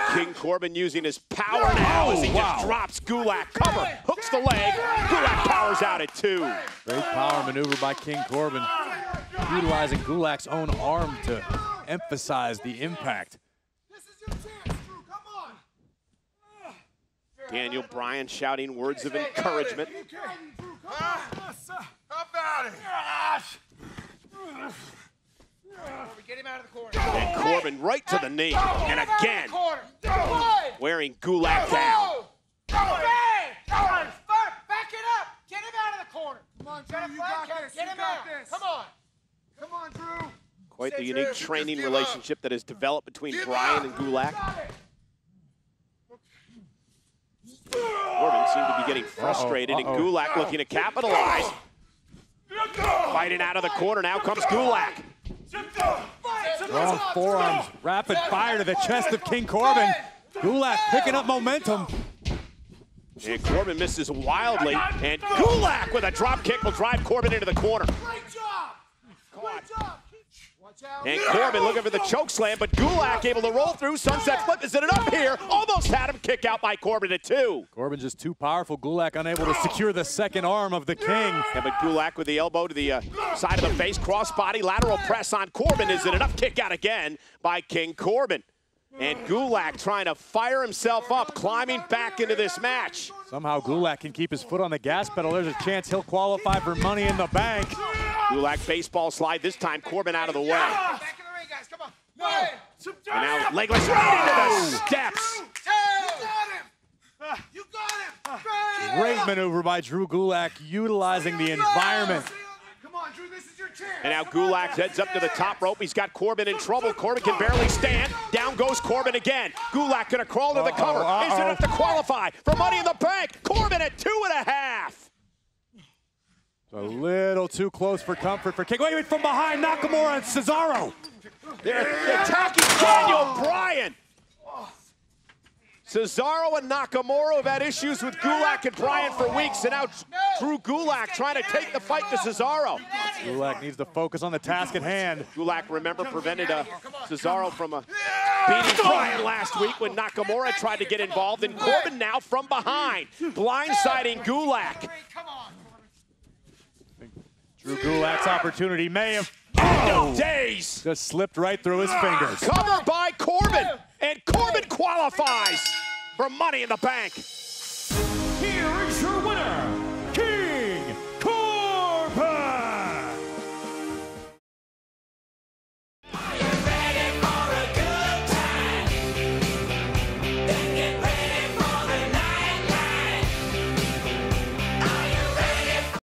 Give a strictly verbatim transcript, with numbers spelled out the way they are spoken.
King Corbin using his power now as he wow. just drops Gulak. Cover, hooks the leg. Gulak powers out at two. Great power maneuver by King Corbin, utilizing Gulak's own arm to emphasize the impact. This is your chance, Drew. Come on. Daniel Bryan shouting words of encouragement. How about it? Get him out of the corner. And Corbin right to the knee. And again, wearing Gulak down. Back it up. Get him out of the corner. Come on, Drew. You got this. Get him out. Come on. Come on, Drew. Quite the unique training relationship that has developed between Bryan and Gulak. Corbin seemed to be getting frustrated, uh -oh, uh -oh. and Gulak looking to capitalize. Fighting out of the corner, now comes Gulak. Strong forearms, rapid fire to the chest of King Corbin. Gulak picking up momentum. And Corbin misses wildly, and Gulak with a drop kick will drive Corbin into the corner. Great job. Great job. And Corbin looking for the choke slam, but Gulak able to roll through. Sunset flip is it enough here? Almost had him kick out by Corbin at two. Corbin just too powerful. Gulak unable to secure the second arm of the King. Yeah, but Gulak with the elbow to the uh, side of the face, crossbody, lateral press on Corbin. Is it enough? Kick out again by King Corbin. And Gulak trying to fire himself up, climbing back into this match. Somehow Gulak can keep his foot on the gas pedal. There's a chance he'll qualify for Money in the Bank. Gulak baseball slide, this time Corbin out of the way. Back in the ring, guys. Come on. One. And now legless right into the steps. You got him. You got him. Great maneuver by Drew Gulak, utilizing the environment. Come on, Drew, this is your chance. And now Gulak heads up to the top rope. He's got Corbin in trouble. Corbin can barely stand. Down goes Corbin again. Gulak gonna crawl to the Uh-oh, cover. uh-oh. Is it enough to qualify for Money in the Bank? Corbin at two and a half. A little too close for comfort for King. Wait, wait, from behind, Nakamura and Cesaro. They're, they're attacking Daniel Bryan. Cesaro and Nakamura have had issues with Gulak and Bryan for weeks, and now Drew Gulak trying to take the fight to Cesaro. Gulak needs to focus on the task at hand. Gulak, remember, prevented uh, Cesaro from uh, beating Bryan last week when Nakamura tried to get involved, and Corbin now from behind, blindsiding Gulak. Drew Gulak's opportunity may have Oh, days. just slipped right through his fingers. Cover by Corbin, and Corbin qualifies for Money in the Bank. Here is your